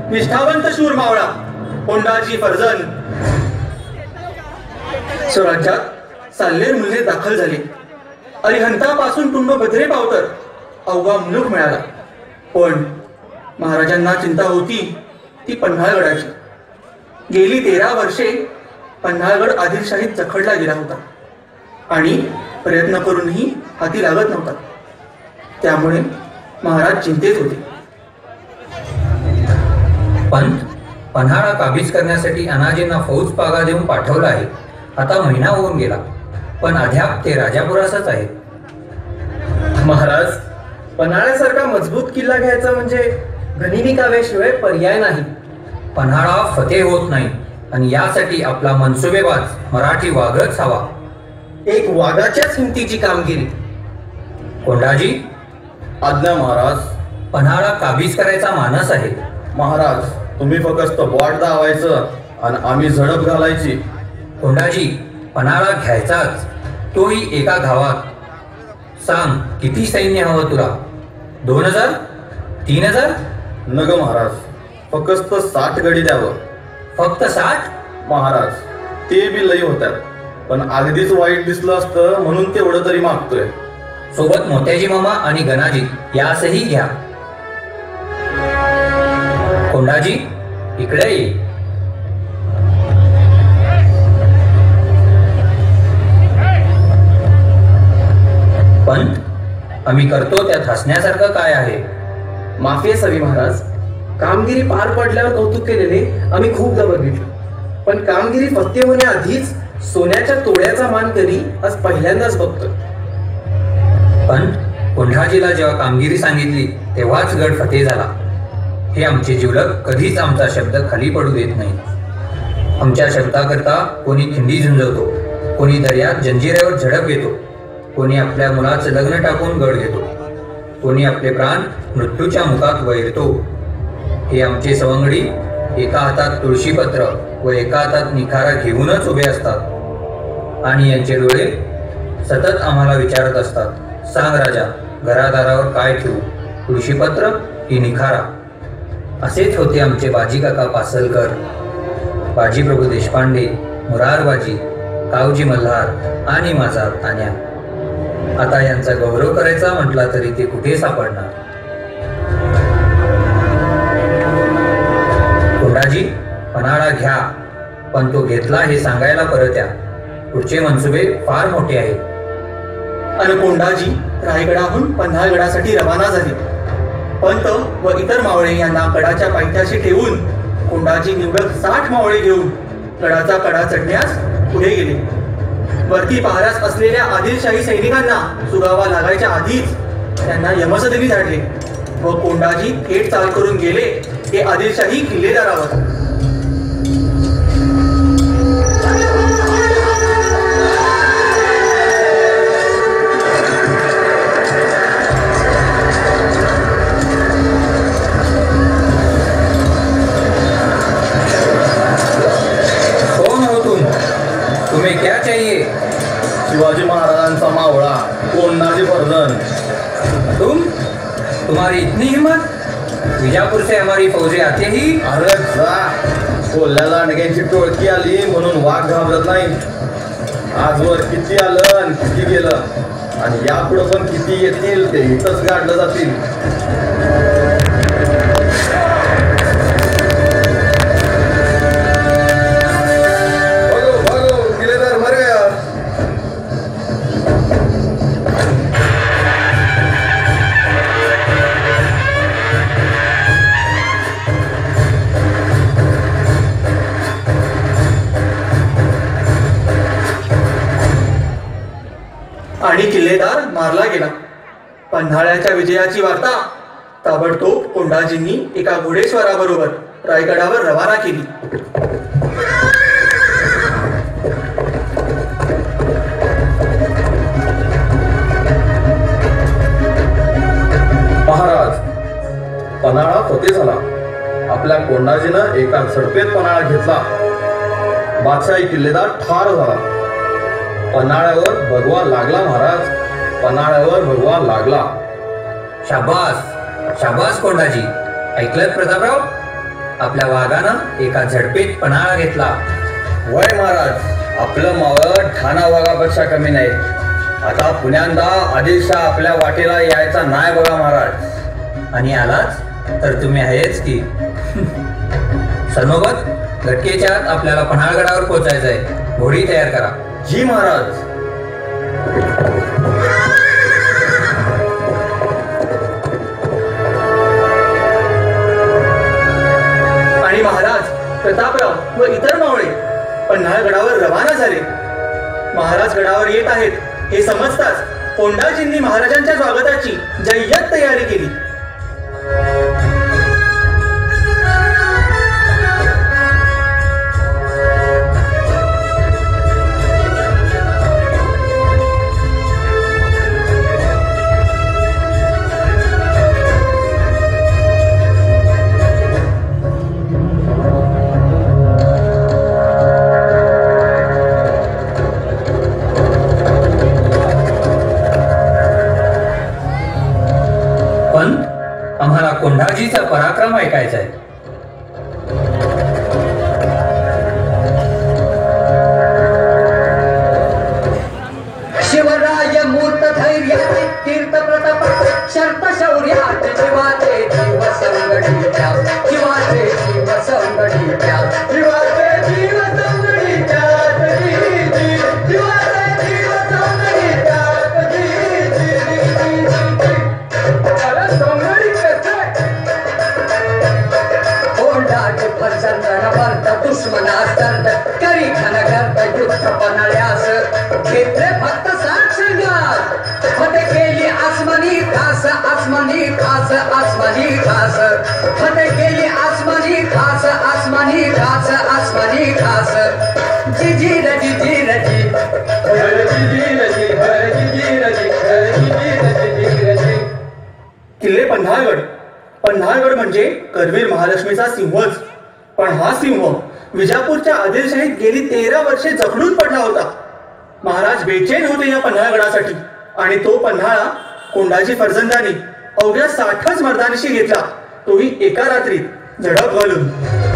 निष्ठावंत शूर मावळा कोंडाजी फर्जन स्वराज्यात साल्लेर मुल्ले दाखल झाले. अरिहंतापासून टुंब भद्रे पावतर अवघा मुलूक मिळाला. पण महाराजांना चिंता होती ती पन्हाळगडाची. गेली 13 वर्षे पन्हाळगड आदिलशाहीत जखडला गेला होता आणि प्रयत्न करूनही हाती लागत नव्हता. त्यामुळे महाराज चिंतेत होते. पण पन्हाळा काबीज करण्यासाठी अनाजींना फौज पागा देऊन पाठवलं आहे. आता महिना होऊन गेला पण अद्याप ते राजापुरासच आहेत. महाराज, पन्हाळ्यासारखा मजबूत किल्ला घ्यायचा म्हणजे गनिमिकाव्याशिवाय पर्याय नाही. पन्हाळा फतेह होत नाही आणि यासाठी आपला मनसुबेबाज मराठी वाघच हवा. एक वाघाच्याच हिमतीची कामगिरी. कोंडाजी, आज्ञा महाराज. पन्हाळा काबीज करायचा मानस आहे. महाराज, तुम्ही फक्त बॉट दावायचं आणि आम्ही झडप घालायची. कोंडाजी, पन्हाळा घ्यायचाच, तोही एका गावात. सांग, किती सैन्य हवं तुला? 2000? 3000? नग महाराज, फक्त 60 गडी द्यावं. फक्त 60? महाराज, ते बी लई होतात. पण अगदीच वाईट दिसलं असतं म्हणून तेवढं तरी मागतोय. सोबत मोत्याजी मामा आणि गणाजी यासही घ्या. कोंडाजी, इकडे ये. पण आम्ही करतो त्यात हसण्यासारखं काय आहे? माफी असावी महाराज. कामगिरी पार पडल्यावर कौतुक केलेले आम्ही खूपदा बघितलं. पण कामगिरी फत्ते होण्याआधीच सोन्याच्या तोड्याचा मान करी आज पहिल्यांदाच बघतोय. पण कोंढाजीला जेव्हा कामगिरी सांगितली तेव्हाच गड फतेह झाला. हे आमचे जिवलग कधीच आमचा शब्द खाली पडू देत नाही. आमच्या शब्दाकरता कोणी खिंडी झुंजवतो, कोणी दर्यात जंजिऱ्यावर झडप घेतो, कोणी आपल्या मुलाचं लग्न टाकून गड घेतो, कोणी आपले प्राण मृत्यूच्या मुखात वैरतो. हे आमचे सवंगडी एका हातात तुळशीपत्र व एका हातात निखारा घेऊनच उभे असतात आणि यांचे डोळे सतत आम्हाला विचारत असतात, सांग राजा, घरादारावर काय ठेवू, तुळशीपत्र की निखारा? असेच होते आमचे बाजी काका पासलकर, बाजी प्रभू देशपांडे, मुरार बाजी, कावजी मल्हार आणि माझा तान्या. आता यांचा गौरव करायचा म्हटला तरी ते कुठे सापडणार? कोंडाजी, पन्हाळा घ्या, पण तो घेतला हे सांगायला परत या. पुढचे मनसुबे फार मोठे आहेत. आणि कोंडाजी रायगडाहून पन्हाळगडासाठी रवाना झाले. पंत व इतर मावळे यांना गडाच्या पायथ्याशी ठेवून कोंडाजी निवडक 60 मावळे घेऊन गडाचा कडा चढण्यास पुढे गेले. वरती पहाऱ्यास असलेल्या आदिलशाही सैनिकांना सुगावा लागायच्या आधीच त्यांना यमसदनी धाडले व कोंडाजी थेट चाल करून गेले ते आदिलशाही किल्लेदारावर. शिवाजी महाराजांचा मावळा कोंडाजी फर्जन. तुम्हारी इतनी हिम्मत? विजापूर से हमारी फौजें आते ही? अरे जा, कोल्ह्याला अडग्यांची टोळकी आली म्हणून वाघ घाबरत नाही. आजवर किती आलं आणि किती गेलं आणि यापुढे पण किती येतील ते इथंच गाडलं जातील. आणि किल्लेदार मारला गेला. पन्हाळ्याच्या विजयाची वार्ता ताबडतोब कोंडाजींनी एका घोडेस्वाराबरोबर रायगडावर रवाना केली. महाराज, पन्हाळा फतेह झाला. आपल्या कोंडाजीनं एका झडपेत पन्हाळा घेतला. बादशाही किल्लेदार ठार झाला. पन्हाळ्यावर भगवा लागला महाराज, पन्हाळ्यावर भगवा लागला. शाबास शाबास कोंडाजी. ऐकलत प्रतापराव? आपल्या वाघानं एका झडपेत पन्हाळा घेतला. वय महाराज, आपलं मावळ ठाणा वाघापेक्षा कमी नाही. आता पुण्यांदा आदिलशा आपल्या वाटेला यायचा नाही बघा महाराज. आणि आलाच तर तुम्ही आहेच की. सरनोबत घटकेच्या आत आपल्याला पन्हाळगडावर पोहोचायचं आहे. घोडी तयार करा. जी महाराज. आणि महाराज प्रतापराव व इतर मावळे पन्हाळगडावर रवाना झाले. महाराज गडावर येत आहेत हे समजताच कोंडाजींनी महाराजांच्या स्वागताची जय्यत तयारी केली. आम्हाला कोंढाजीचा पराक्रम ऐकायचा आहे. शिवराय मूर्त धैर्याचे तीर्थ प्रताप शर्त शौर्यात शिवाचे जीव संगडीच्या शिवाचे जीव संगडीच्या शिवाचे जीव संगडीच्या शिवाचे जीव संगडीच्या कोंडाचे फरसंदन भरत दुश्मनास्तंत करी घन करत युद्ध पन्हाळ्यास घेतले फक्त सात शृंगार फते केली आसमानी खास आसमानी खास आसमानी खास फते केली आसमानी खास आसमानी खास आसमानी खास जी जी रजी जी रजी किल्ले पन्हाळगड. पन्हाळगड म्हणजे करवीर महालक्ष्मीचा सिंहच. पण हा सिंह विजापूरच्या आदिलशाहीत गेली 13 वर्षे जखडून पडला होता. महाराज बेचैन होते या पन्हाळगडासाठी आणि तो पन्हाळा कोंडाजी फर्जंदानी अवघ्या 60च मर्दानीशी घेतला, तोही एका रात्रीत झडप घालून.